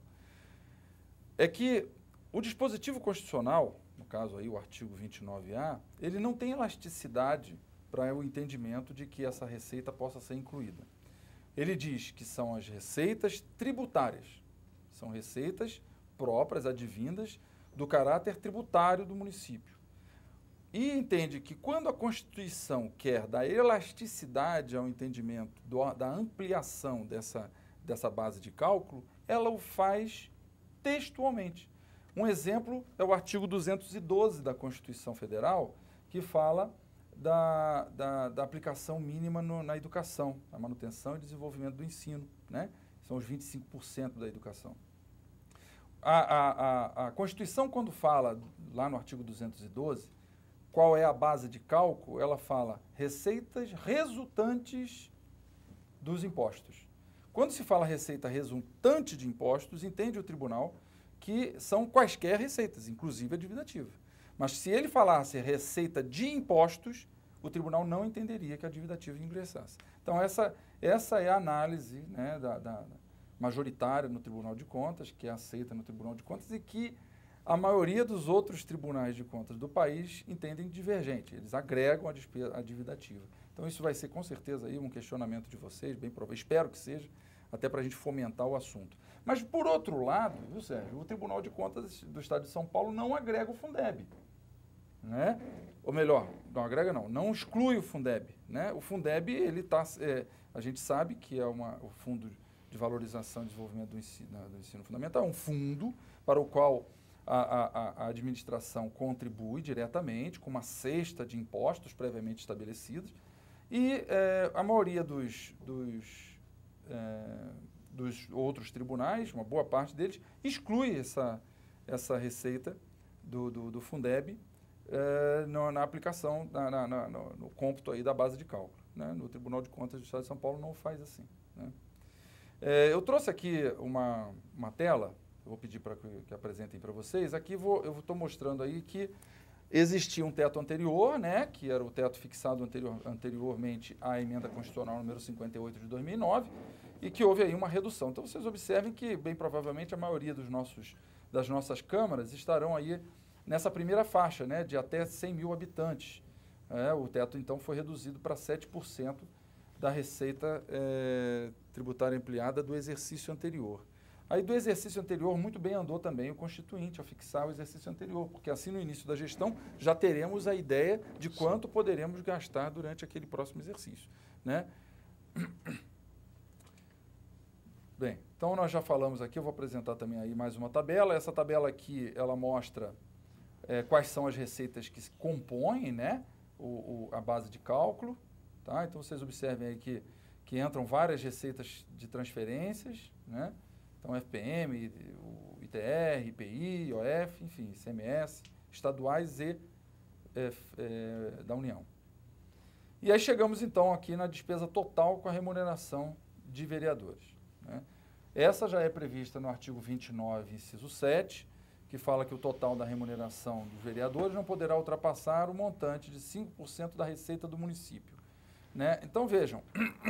É que o dispositivo constitucional, no caso aí o artigo vinte e nove A, ele não tem elasticidade para o entendimento de que essa receita possa ser incluída. Ele diz que são as receitas tributárias, são receitas próprias, advindas, do caráter tributário do município. E entende que quando a Constituição quer dar elasticidade ao entendimento do, da ampliação dessa, dessa base de cálculo, ela o faz textualmente. Um exemplo é o artigo duzentos e doze da Constituição Federal, que fala da, da, da aplicação mínima no, na educação, na manutenção e desenvolvimento do ensino, né? São os vinte e cinco por cento da educação. A, a, a, a Constituição, quando fala, lá no artigo duzentos e doze, qual é a base de cálculo, ela fala receitas resultantes dos impostos. Quando se fala receita resultante de impostos, entende o tribunal que são quaisquer receitas, inclusive a dívida ativa. Mas se ele falasse receita de impostos, o tribunal não entenderia que a dívida ativa ingressasse. Então, essa, essa é a análise, né, da, da majoritária no Tribunal de Contas, que é aceita no Tribunal de Contas e que a maioria dos outros tribunais de contas do país entendem divergente. Eles agregam a, despesa, a dívida ativa. Então, isso vai ser, com certeza, aí um questionamento de vocês, bem provável. Espero que seja, até para a gente fomentar o assunto. Mas, por outro lado, viu, Sérgio, o Tribunal de Contas do Estado de São Paulo não agrega o Fundeb. Né? Ou melhor, não agrega não, não exclui o Fundeb. Né? O Fundeb, ele tá, é, a gente sabe que é uma, o Fundo de Valorização e Desenvolvimento do Ensino, do Ensino Fundamental, é um fundo para o qual a, a, a administração contribui diretamente com uma cesta de impostos previamente estabelecidos e é, a maioria dos, dos, é, dos outros tribunais, uma boa parte deles, exclui essa, essa receita do, do, do Fundeb É, no, na aplicação, na, na, na, no, no cômputo aí da base de cálculo. Né? No Tribunal de Contas do Estado de São Paulo não faz assim. Né? É, eu trouxe aqui uma, uma tela, eu vou pedir para que, que apresentem para vocês. Aqui vou, eu estou mostrando aí que existia um teto anterior, né? Que era o teto fixado anterior, anteriormente à emenda constitucional número cinquenta e oito de dois mil e nove, e que houve aí uma redução. Então vocês observem que, bem provavelmente, a maioria dos nossos, das nossas câmaras estarão aí nessa primeira faixa, né, de até cem mil habitantes. É, o teto, então, foi reduzido para sete por cento da receita é, tributária ampliada do exercício anterior. Aí, do exercício anterior, muito bem andou também o Constituinte ao fixar o exercício anterior, porque assim, no início da gestão, já teremos a ideia de quanto poderemos gastar durante aquele próximo exercício. Né? Bem, então, nós já falamos aqui, eu vou apresentar também aí mais uma tabela. Essa tabela aqui, ela mostra É, quais são as receitas que compõem, né, o, o, a base de cálculo. Tá? Então, vocês observem aí que, que entram várias receitas de transferências, né? Então, F P M, o I T R, I P I, I O F, enfim, I C M S, estaduais e é, é, da União. E aí chegamos, então, aqui na despesa total com a remuneração de vereadores. Né? Essa já é prevista no artigo vinte e nove, inciso sete, que fala que o total da remuneração dos vereadores não poderá ultrapassar o montante de cinco por cento da receita do município. Né? Então, vejam,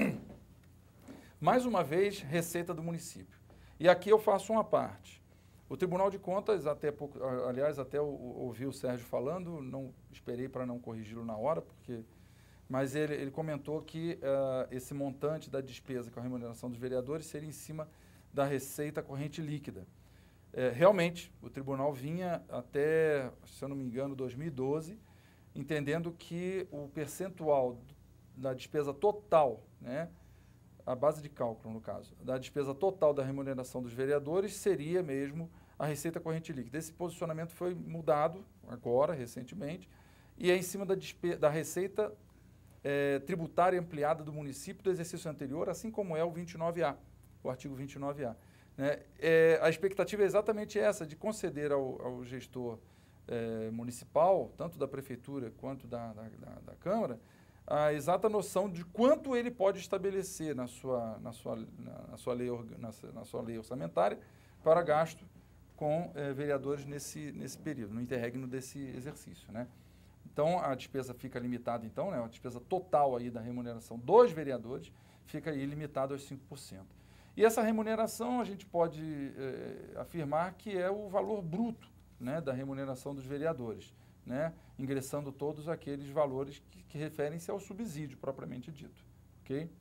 mais uma vez, receita do município. E aqui eu faço uma parte. O Tribunal de Contas, até pouco, aliás, até eu, eu, ouvi o Sérgio falando, não esperei para não corrigi-lo na hora, porque, mas ele, ele comentou que uh, esse montante da despesa com a remuneração dos vereadores seria em cima da receita corrente líquida. É, realmente, o tribunal vinha até, se eu não me engano, dois mil e doze, entendendo que o percentual da despesa total, né, a base de cálculo, no caso, da despesa total da remuneração dos vereadores seria mesmo a receita corrente líquida. Esse posicionamento foi mudado agora, recentemente, e é em cima da, da receita é, tributária ampliada do município do exercício anterior, assim como é o vinte e nove A, o artigo vinte e nove A. Né? É, a expectativa é exatamente essa, de conceder ao, ao gestor é, municipal, tanto da prefeitura quanto da, da, da, da Câmara, a exata noção de quanto ele pode estabelecer na sua, na sua, na sua, lei, na, na sua lei orçamentária para gasto com é, vereadores nesse, nesse período, no interregno desse exercício. Né? Então, a despesa fica limitada, então, né, a despesa total aí da remuneração dos vereadores fica aí limitada aos cinco por cento. E essa remuneração, a gente pode eh, afirmar que é o valor bruto, né, da remuneração dos vereadores, né, ingressando todos aqueles valores que, que referem-se ao subsídio, propriamente dito. Ok?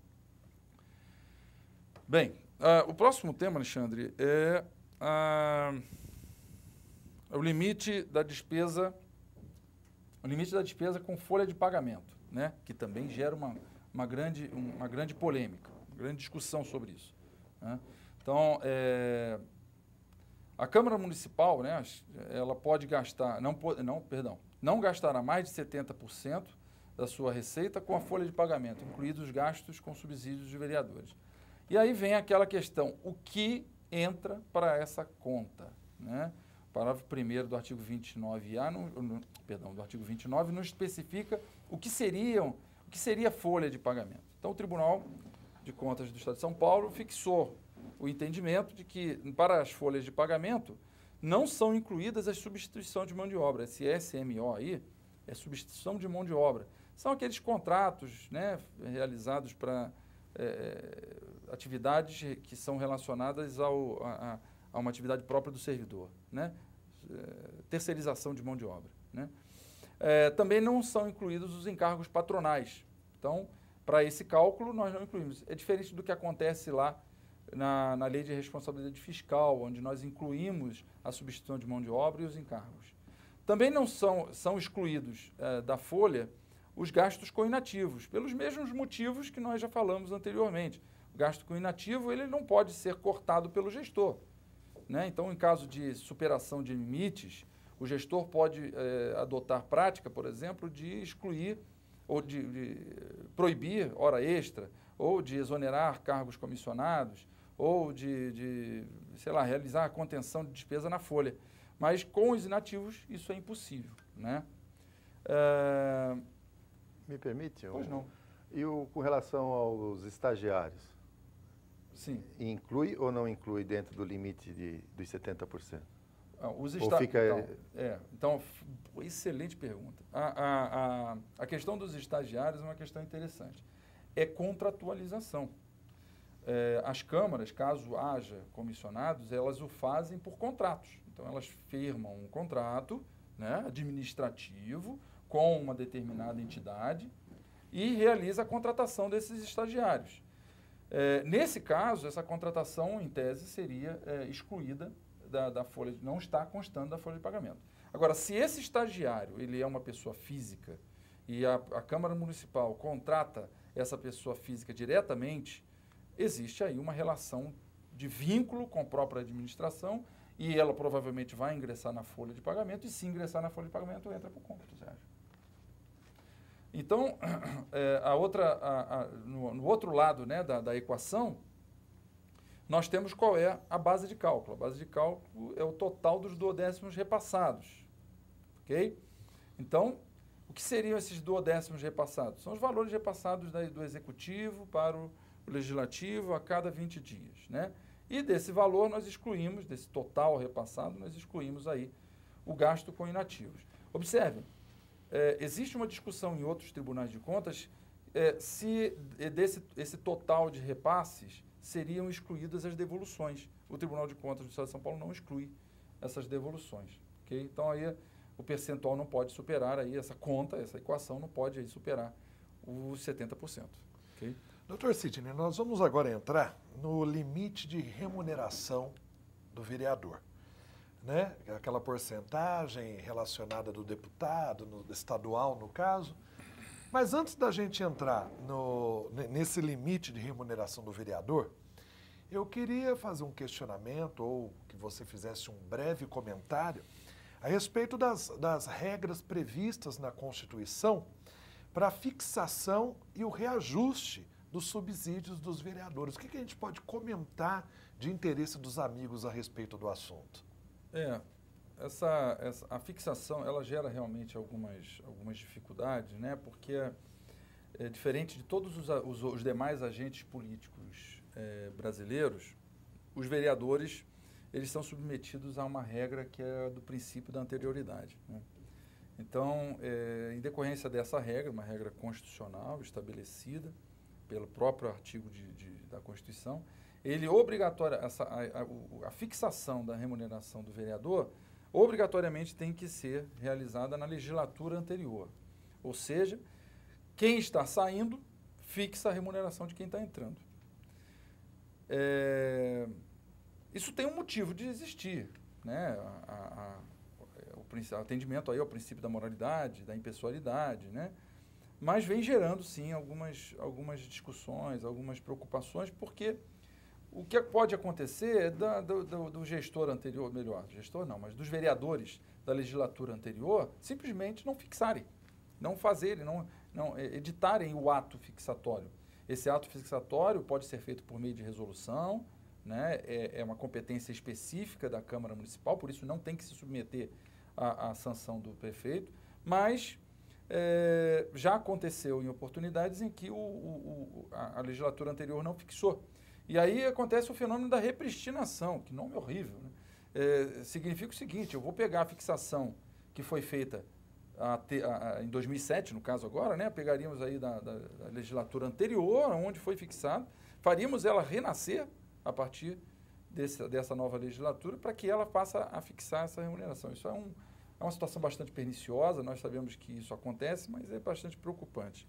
Bem, uh, o próximo tema, Alexandre, é uh, o limite da despesa, o limite da despesa com folha de pagamento, né, que também gera uma, uma, grande, uma grande polêmica, uma grande discussão sobre isso. Né? Então, é, a Câmara Municipal, né, ela pode gastar, não, não, perdão, não gastará mais de setenta por cento da sua receita com a folha de pagamento, incluídos os gastos com subsídios de vereadores. E aí vem aquela questão, o que entra para essa conta? Né? O parágrafo primeiro do artigo vinte e nove A, no, no, perdão, do artigo vinte e nove, não especifica o que seriam, o que seria folha de pagamento. Então, o Tribunal de Contas do Estado de São Paulo fixou o entendimento de que, para as folhas de pagamento, não são incluídas as substituições de mão de obra. Esse S M O aí é substituição de mão de obra. São aqueles contratos, né, realizados para é, atividades que são relacionadas ao, a, a uma atividade própria do servidor, né? É, terceirização de mão de obra, né? É, também não são incluídos os encargos patronais. Então, para esse cálculo, nós não incluímos. É diferente do que acontece lá na, na Lei de Responsabilidade Fiscal, onde nós incluímos a substituição de mão de obra e os encargos. Também não são, são excluídos é, da folha os gastos com inativos, pelos mesmos motivos que nós já falamos anteriormente. O gasto com inativo ele não pode ser cortado pelo gestor, né? Então, em caso de superação de limites, o gestor pode é, adotar prática, por exemplo, de excluir ou de, de proibir hora extra, ou de exonerar cargos comissionados, ou de, de, sei lá, realizar a contenção de despesa na folha. Mas com os inativos isso é impossível, né? É... Me permite? Pois não. E o, com relação aos estagiários? Sim. Inclui ou não inclui dentro do limite de, dos setenta por cento? Ah, os Ou esta... fica... Então, é, então, excelente pergunta. A, a, a, a questão dos estagiários é uma questão interessante. É contratualização. É, as câmaras, caso haja comissionados, elas o fazem por contratos. Então, elas firmam um contrato, né, administrativo com uma determinada entidade e realiza a contratação desses estagiários. É, nesse caso, essa contratação, em tese, seria é, excluída da, da folha, não está constando da folha de pagamento. Agora, se esse estagiário ele é uma pessoa física e a, a Câmara Municipal contrata essa pessoa física diretamente, existe aí uma relação de vínculo com a própria administração e ela provavelmente vai ingressar na folha de pagamento e se ingressar na folha de pagamento entra por cômputo, Sérgio. Então, é, a outra, a, a, no, no outro lado, né, da, da equação, nós temos qual é a base de cálculo. A base de cálculo é o total dos duodécimos repassados, ok? Então, o que seriam esses duodécimos repassados? São os valores repassados da, do Executivo para o Legislativo a cada vinte dias, né? E desse valor nós excluímos, desse total repassado, nós excluímos aí o gasto com inativos. Observem, é, existe uma discussão em outros tribunais de contas é, se desse esse total de repasses seriam excluídas as devoluções. O Tribunal de Contas do Estado de São Paulo não exclui essas devoluções, ok? Então, aí o percentual não pode superar, aí essa conta, essa equação não pode aí superar os setenta por cento, ok? Doutor Sidney, nós vamos agora entrar no limite de remuneração do vereador, né? Aquela porcentagem relacionada do deputado, no estadual no caso. Mas antes da gente entrar no, nesse limite de remuneração do vereador, eu queria fazer um questionamento ou que você fizesse um breve comentário a respeito das, das regras previstas na Constituição para a fixação e o reajuste dos subsídios dos vereadores. O que, que a gente pode comentar de interesse dos amigos a respeito do assunto? É, essa, essa, a fixação, ela gera realmente algumas, algumas dificuldades, né? Porque, é, é, diferente de todos os, os, os demais agentes políticos é, brasileiros, os vereadores, eles são submetidos a uma regra que é do princípio da anterioridade, né? Então, é, em decorrência dessa regra, uma regra constitucional estabelecida pelo próprio artigo de, de, da Constituição, ele obrigatória, essa, a, a, a fixação da remuneração do vereador obrigatoriamente tem que ser realizada na legislatura anterior. Ou seja, quem está saindo fixa a remuneração de quem está entrando. É, isso tem um motivo de existir, né? A, a, a, o atendimento aí ao princípio da moralidade, da impessoalidade, né? Mas vem gerando, sim, algumas, algumas discussões, algumas preocupações, porque o que pode acontecer é da, do, do, do gestor anterior, melhor, gestor não, mas dos vereadores da legislatura anterior, simplesmente não fixarem, não fazerem, não, não editarem o ato fixatório. Esse ato fixatório pode ser feito por meio de resolução, né? é, é uma competência específica da Câmara Municipal, por isso não tem que se submeter à, à sanção do prefeito, mas é, já aconteceu em oportunidades em que o, o, a, a legislatura anterior não fixou. E aí acontece o fenômeno da repristinação, que nome horrível, né? É, significa o seguinte, eu vou pegar a fixação que foi feita a, a, a, em dois mil e sete, no caso agora, né? Pegaríamos aí da, da, da legislatura anterior, onde foi fixado, faríamos ela renascer a partir desse, dessa nova legislatura para que ela passe a fixar essa remuneração. Isso é, um, é uma situação bastante perniciosa, nós sabemos que isso acontece, mas é bastante preocupante.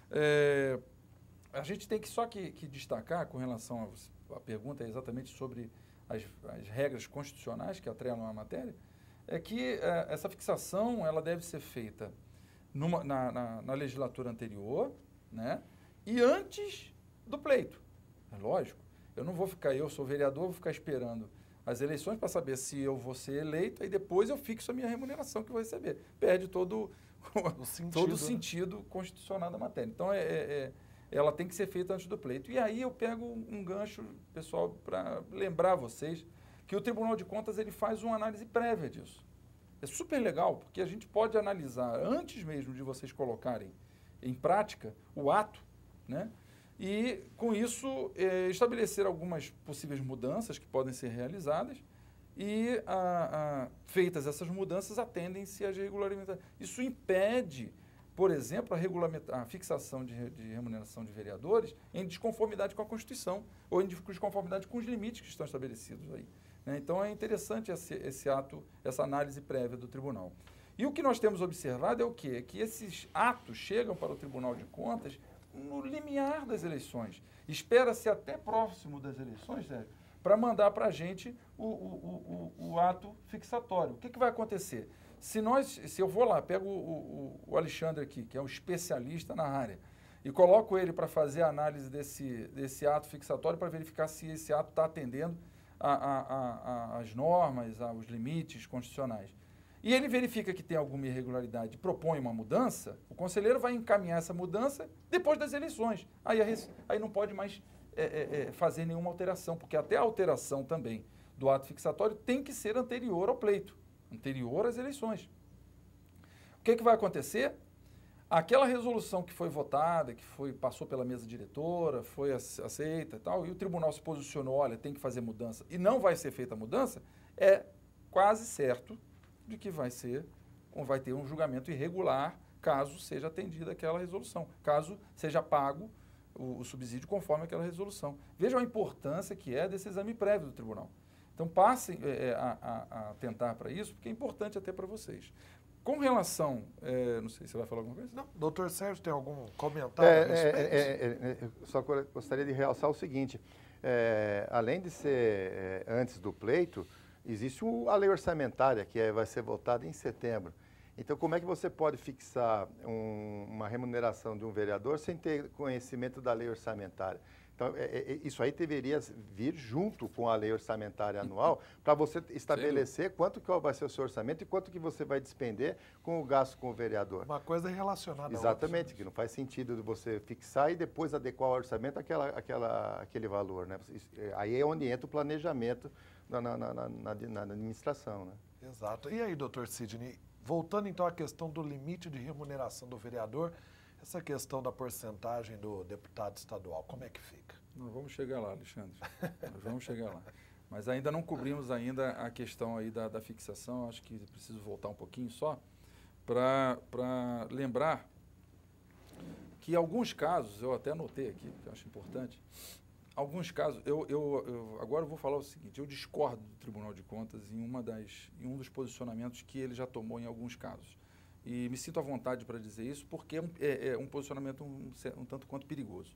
É, a gente tem que só que, que destacar com relação à pergunta exatamente sobre as, as regras constitucionais que atrelam a matéria, é que é, essa fixação ela deve ser feita numa, na, na, na legislatura anterior, né, e antes do pleito. É lógico, eu não vou ficar, eu sou vereador, vou ficar esperando as eleições para saber se eu vou ser eleito e depois eu fixo a minha remuneração que eu vou receber. Perde todo o sentido, todo o sentido constitucional da matéria. Então, é, é, ela tem que ser feita antes do pleito. E aí eu pego um gancho, pessoal, para lembrar vocês que o Tribunal de Contas ele faz uma análise prévia disso. É super legal, porque a gente pode analisar antes mesmo de vocês colocarem em prática o ato, né? E, com isso, é, estabelecer algumas possíveis mudanças que podem ser realizadas e, a, a, feitas essas mudanças, atendem-se às regularidades. Isso impede, por exemplo, a, a fixação de, de remuneração de vereadores em desconformidade com a Constituição ou em desconformidade com os limites que estão estabelecidos aí. Né? Então, é interessante esse, esse ato, essa análise prévia do tribunal. E o que nós temos observado é o quê? É que esses atos chegam para o Tribunal de Contas no limiar das eleições. Espera-se até próximo das eleições, Sérgio, para mandar para a gente o, o, o, o ato fixatório. O que, que vai acontecer? Se, nós, se eu vou lá, pego o, o, o Alexandre aqui, que é um especialista na área, e coloco ele para fazer a análise desse, desse ato fixatório para verificar se esse ato está atendendo a, a, a, a, as normas, aos limites constitucionais. E ele verifica que tem alguma irregularidade e propõe uma mudança, o conselheiro vai encaminhar essa mudança depois das eleições. Aí, aí não pode mais é, é, é, fazer nenhuma alteração, porque até a alteração também do ato fixatório tem que ser anterior ao pleito, anterior às eleições. O que, que vai acontecer? Aquela resolução que foi votada, que foi, passou pela mesa diretora, foi aceita e tal, e o tribunal se posicionou, olha, tem que fazer mudança, e não vai ser feita a mudança, é quase certo de que vai ser, ou vai ter um julgamento irregular caso seja atendida aquela resolução, caso seja pago o, o subsídio conforme aquela resolução. Vejam a importância que é desse exame prévio do tribunal. Então, passem é, a, a, a tentar para isso, porque é importante até para vocês. Com relação, é, não sei, você vai falar alguma coisa? Não, doutor Sérgio, tem algum comentário é, a respeito? É, é, é, é, só gostaria de realçar o seguinte, é, além de ser é, antes do pleito, existe a lei orçamentária, que é, vai ser votada em setembro. Então, como é que você pode fixar um, uma remuneração de um vereador sem ter conhecimento da lei orçamentária? Então, é, é, isso aí deveria vir junto com a lei orçamentária anual para você estabelecer quanto que vai ser o seu orçamento e quanto que você vai despender com o gasto com o vereador. Uma coisa relacionada a Exatamente, que não faz sentido você fixar e depois adequar o orçamento àquela, àquela, àquele valor, né? Aí é onde entra o planejamento na, na, na, na, na administração, né? Exato. E aí, doutor Sidney, voltando então à questão do limite de remuneração do vereador, essa questão da porcentagem do deputado estadual, como é que fica? Nós vamos chegar lá, Alexandre. Nós vamos chegar lá. Mas ainda não cobrimos ainda a questão aí da, da fixação, acho que preciso voltar um pouquinho só, para lembrar que em alguns casos, eu até anotei aqui, porque eu acho importante, alguns casos, eu, eu, eu agora eu vou falar o seguinte, eu discordo do Tribunal de Contas em, uma das, em um dos posicionamentos que ele já tomou em alguns casos. E me sinto à vontade para dizer isso, porque é um, é, é um posicionamento um, um tanto quanto perigoso.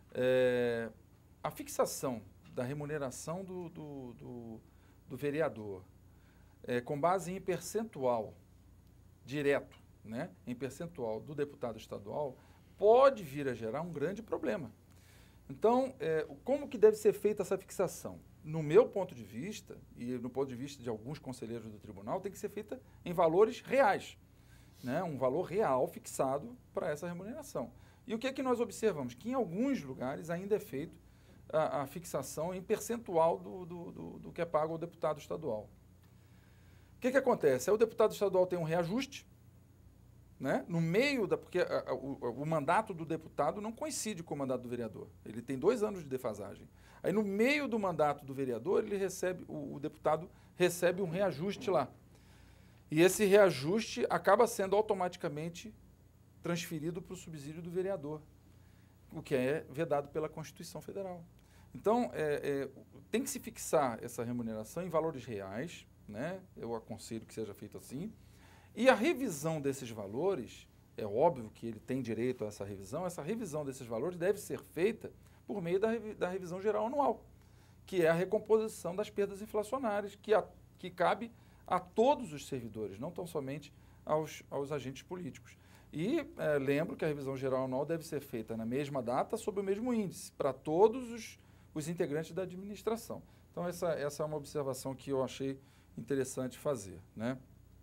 É, a fixação da remuneração do, do, do, do vereador, é, com base em percentual direto, né, em percentual do deputado estadual, pode vir a gerar um grande problema. Então, é, como que deve ser feita essa fixação? No meu ponto de vista, e no ponto de vista de alguns conselheiros do tribunal, tem que ser feita em valores reais. Né, um valor real fixado para essa remuneração. E o que é que nós observamos? Que em alguns lugares ainda é feito a, a fixação em percentual do, do, do, do que é pago ao deputado estadual. O que é que acontece? Aí o deputado estadual tem um reajuste, né? No meio da... Porque a, a, o, o mandato do deputado não coincide com o mandato do vereador. Ele tem dois anos de defasagem. Aí, no meio do mandato do vereador, ele recebe, o, o deputado recebe um reajuste lá. E esse reajuste acaba sendo automaticamente transferido para o subsídio do vereador, o que é vedado pela Constituição Federal. Então, é, é, tem que se fixar essa remuneração em valores reais, né? Eu aconselho que seja feito assim. E a revisão desses valores, é óbvio que ele tem direito a essa revisão, essa revisão desses valores deve ser feita por meio da, revi da revisão geral anual, que é a recomposição das perdas inflacionárias, que, a, que cabe a todos os servidores, não tão somente aos, aos agentes políticos. E é, lembro que a revisão geral anual deve ser feita na mesma data, sob o mesmo índice, para todos os, os integrantes da administração. Então, essa, essa é uma observação que eu achei interessante fazer, né?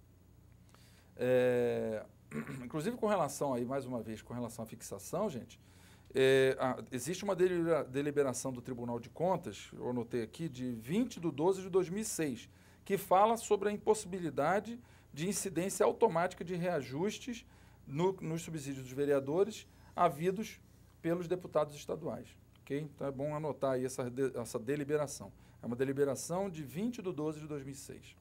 É, inclusive, com relação aí, mais uma vez, com relação à fixação, gente, é, a, existe uma deliberação do Tribunal de Contas, eu anotei aqui, de vinte de doze de dois mil e seis, que fala sobre a impossibilidade de incidência automática de reajustes no, nos subsídios dos vereadores havidos pelos deputados estaduais. Okay? Então, é bom anotar aí essa, de, essa deliberação. É uma deliberação de vinte de doze de dois mil e seis.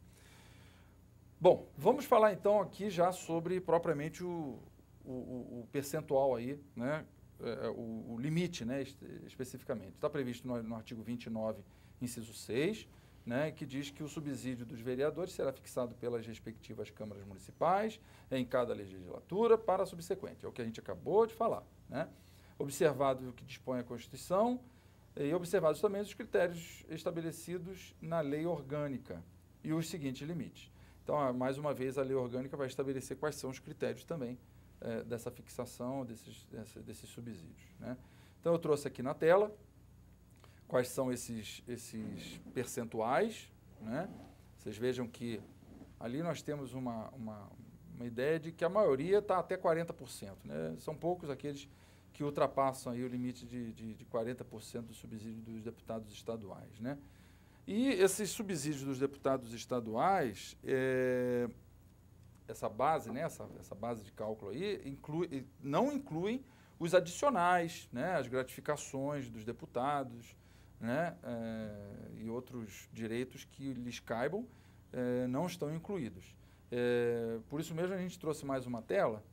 Bom, vamos falar então aqui já sobre propriamente o, o, o percentual aí, né? É, o, o limite, né, especificamente. Está previsto no, no artigo vinte e nove, inciso seis, né, que diz que o subsídio dos vereadores será fixado pelas respectivas câmaras municipais em cada legislatura para a subsequente. É o que a gente acabou de falar, né? Observado o que dispõe a Constituição e observados também os critérios estabelecidos na lei orgânica e os seguintes limites. Então, mais uma vez, a lei orgânica vai estabelecer quais são os critérios também é, dessa fixação desses, dessa, desses subsídios, né? Então, eu trouxe aqui na tela quais são esses, esses percentuais, né? Vocês vejam que ali nós temos uma, uma, uma ideia de que a maioria está até quarenta por cento, né? São poucos aqueles que ultrapassam aí o limite de, de, de quarenta por cento do subsídio dos deputados estaduais, né? E esses subsídios dos deputados estaduais, é, essa base, né, essa, essa base de cálculo aí, inclui, não incluem os adicionais, né, as gratificações dos deputados, né, é, e outros direitos que lhes caibam, é, não estão incluídos. É, por isso mesmo a gente trouxe mais uma tela,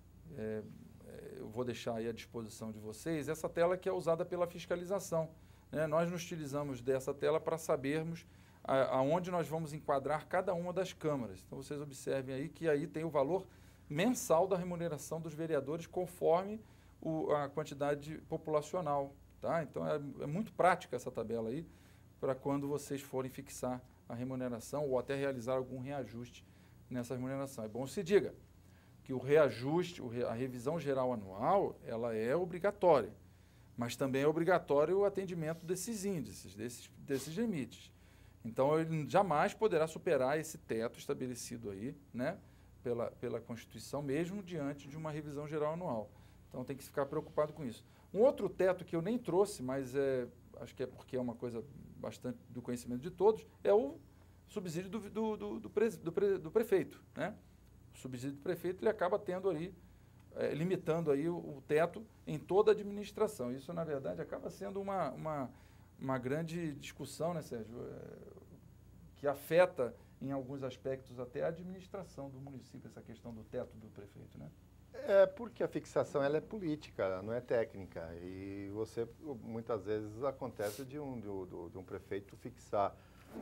é, eu vou deixar aí à disposição de vocês, essa tela que é usada pela fiscalização. É, nós nos utilizamos dessa tela para sabermos a, aonde nós vamos enquadrar cada uma das câmaras. Então, vocês observem aí que aí tem o valor mensal da remuneração dos vereadores conforme o, a quantidade populacional. Tá? Então, é, é muito prática essa tabela aí para quando vocês forem fixar a remuneração ou até realizar algum reajuste nessa remuneração. É bom se diga que o reajuste, a revisão geral anual, ela é obrigatória. Mas também é obrigatório o atendimento desses índices, desses, desses limites. Então, ele jamais poderá superar esse teto estabelecido aí, né, pela, pela Constituição, mesmo diante de uma revisão geral anual. Então, tem que ficar preocupado com isso. Um outro teto que eu nem trouxe, mas é, acho que é porque é uma coisa bastante do conhecimento de todos, é o subsídio do, do, do, do, pre, do, pre, do prefeito, né? O subsídio do prefeito, ele acaba tendo ali, É, limitando aí o, o teto em toda a administração. Isso, na verdade, acaba sendo uma, uma, uma grande discussão, né, Sérgio? É, que afeta, em alguns aspectos, até a administração do município, essa questão do teto do prefeito, né? É porque a fixação ela é política, não é técnica. E você, muitas vezes, acontece de um, de, de um prefeito fixar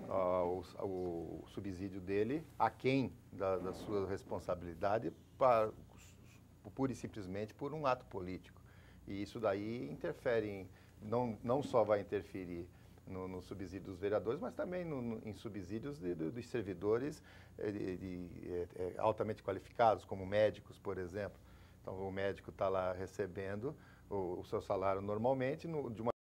uh, o, o subsídio dele aquém da, da sua responsabilidade para... pura e simplesmente por um ato político. E isso daí interfere, em, não, não só vai interferir no, no subsídio dos vereadores, mas também no, no, em subsídios de, de, dos servidores de, de, de, é, altamente qualificados, como médicos, por exemplo. Então, o médico está lá recebendo o, o seu salário normalmente, no, de uma